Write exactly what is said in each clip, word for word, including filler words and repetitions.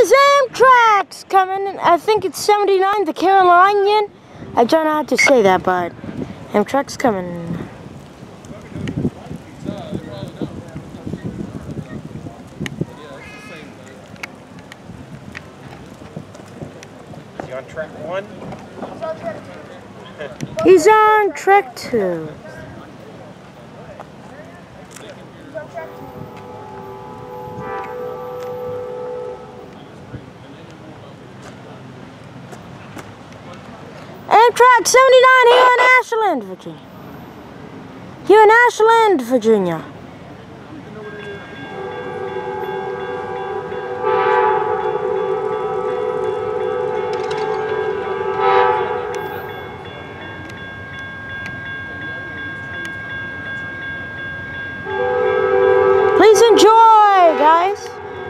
guys, Amtrak's coming. I think it's seventy-nine, the Carolinian. I don't know how to say that, but Amtrak's coming. Is he on track one? He's on track two. Amtrak seventy-nine here in Ashland, Virginia. Here in Ashland, Virginia. Please enjoy, guys.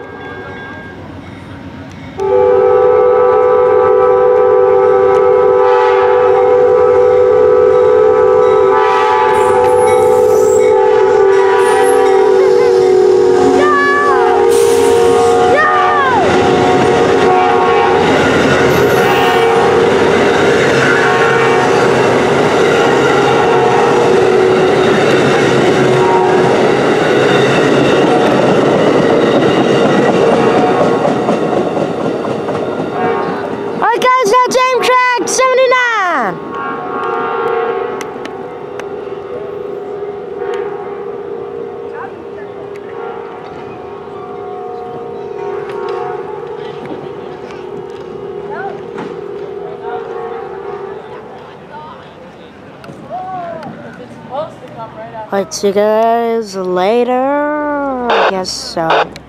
That's Amtrak seventy-nine. Alright, see you guys later. I guess so.